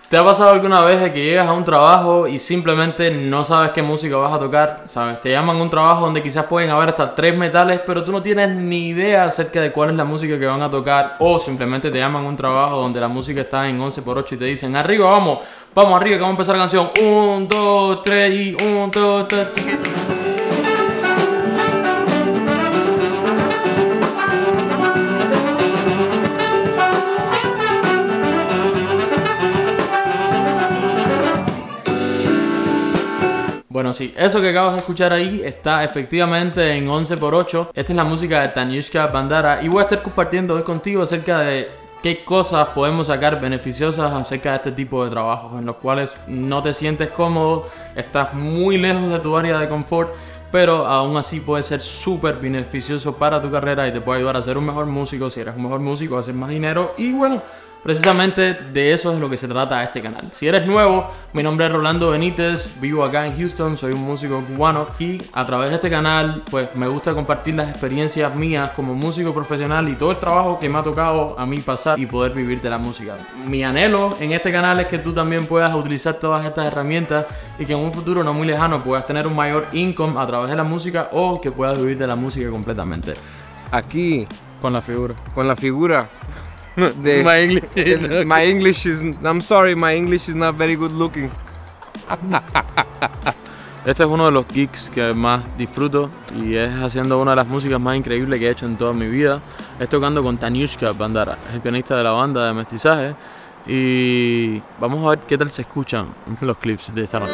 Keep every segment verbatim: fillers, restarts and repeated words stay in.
¿Te ha pasado alguna vez de que llegas a un trabajo y simplemente no sabes qué música vas a tocar? ¿Sabes? Te llaman a un trabajo donde quizás pueden haber hasta tres metales, pero tú no tienes ni idea acerca de cuál es la música que van a tocar. O simplemente te llaman a un trabajo donde la música está en once por ocho y te dicen, arriba, vamos, vamos arriba que vamos a empezar la canción. Un, dos, tres y un, dos, tres. Bueno, sí, eso que acabas de escuchar ahí está efectivamente en once por ocho. Esta es la música de Tanyushka Bandara y voy a estar compartiendo hoy contigo acerca de qué cosas podemos sacar beneficiosas acerca de este tipo de trabajos en los cuales no te sientes cómodo, estás muy lejos de tu área de confort, pero aún así puede ser súper beneficioso para tu carrera y te puede ayudar a ser un mejor músico. Si eres un mejor músico, a hacer más dinero y bueno, precisamente de eso es lo que se trata este canal. Si eres nuevo, mi nombre es Rolando Benítez, vivo acá en Houston, soy un músico cubano y a través de este canal pues me gusta compartir las experiencias mías como músico profesional y todo el trabajo que me ha tocado a mí pasar y poder vivir de la música. Mi anhelo en este canal es que tú también puedas utilizar todas estas herramientas y que en un futuro no muy lejano puedas tener un mayor income a través de la música o que puedas vivir de la música completamente. Aquí, Con la figura. con la figura. De, My English. my English is, I'm sorry, my English is not very good looking. Este es uno de los gigs que más disfruto y es haciendo una de las músicas más increíbles que he hecho en toda mi vida. Es tocando con Tanyushka Bandara, es el pianista de la banda de mestizaje y vamos a ver qué tal se escuchan los clips de esta noche.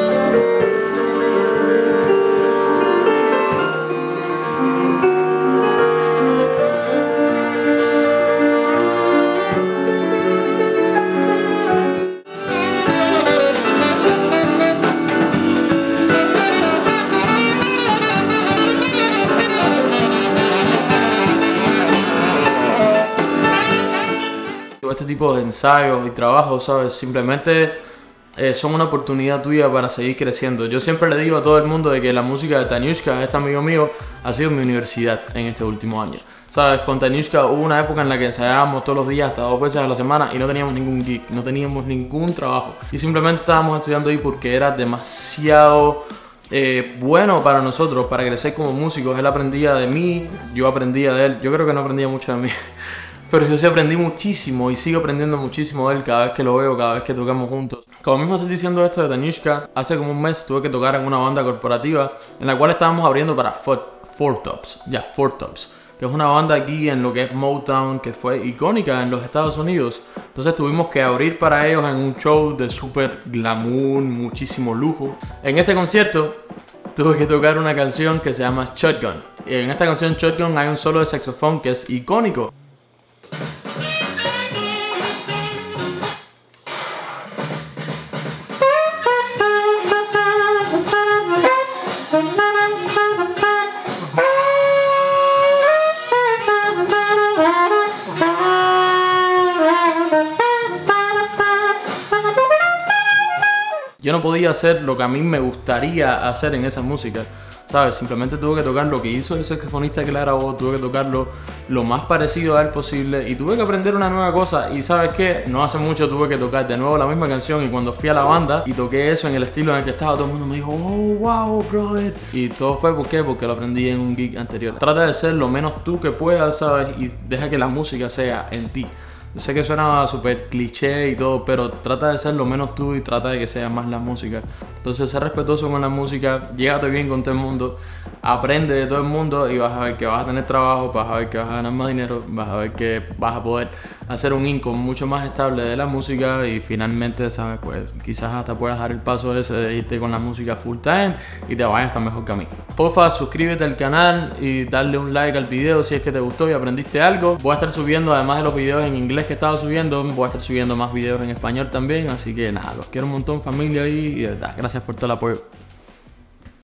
Este tipo de ensayos y trabajos, ¿sabes? Simplemente eh, son una oportunidad tuya para seguir creciendo. Yo siempre le digo a todo el mundo de que la música de Tanyushka, este amigo mío, ha sido mi universidad en este último año. ¿Sabes? Con Tanyushka hubo una época en la que ensayábamos todos los días, hasta dos veces a la semana y no teníamos ningún gig, no teníamos ningún trabajo. Y simplemente estábamos estudiando ahí porque era demasiado eh, bueno para nosotros, para crecer como músicos. Él aprendía de mí, yo aprendía de él. Yo creo que no aprendía mucho de mí. Pero yo sí aprendí muchísimo y sigo aprendiendo muchísimo de él cada vez que lo veo, cada vez que tocamos juntos. Como mismo estoy diciendo esto de Tanyushka, hace como un mes tuve que tocar en una banda corporativa en la cual estábamos abriendo para Four Tops, ya, Four Tops, que es una banda aquí en lo que es Motown, que fue icónica en los Estados Unidos. Entonces tuvimos que abrir para ellos en un show de súper glamour, muchísimo lujo. En este concierto tuve que tocar una canción que se llama Shotgun. Y en esta canción Shotgun hay un solo de saxofón que es icónico. Yo no podía hacer lo que a mí me gustaría hacer en esa música, ¿sabes? Simplemente tuve que tocar lo que hizo el saxofonista que la grabó, tuve que tocarlo lo más parecido a él posible y tuve que aprender una nueva cosa. Y ¿sabes qué? No hace mucho tuve que tocar de nuevo la misma canción y cuando fui a la banda y toqué eso en el estilo en el que estaba, todo el mundo me dijo, oh, wow, brother. Y todo fue, ¿por qué? Porque lo aprendí en un gig anterior. Trata de ser lo menos tú que puedas, ¿sabes? Y deja que la música sea en ti. Yo sé que suena súper cliché y todo, pero trata de ser lo menos tú y trata de que sea más la música. Entonces, ser respetuoso con la música, llégate bien con todo el mundo, aprende de todo el mundo y vas a ver que vas a tener trabajo, vas a ver que vas a ganar más dinero, vas a ver que vas a poder hacer un income mucho más estable de la música y finalmente, ¿sabes? Pues quizás hasta puedas dar el paso ese de irte con la música full time y te vayas tan mejor que a mí. Porfa, suscríbete al canal y darle un like al video si es que te gustó y aprendiste algo. Voy a estar subiendo, además de los videos en inglés que estaba subiendo, voy a estar subiendo más videos en español también, así que nada, los quiero un montón, familia, y de verdad, gracias por todo el apoyo.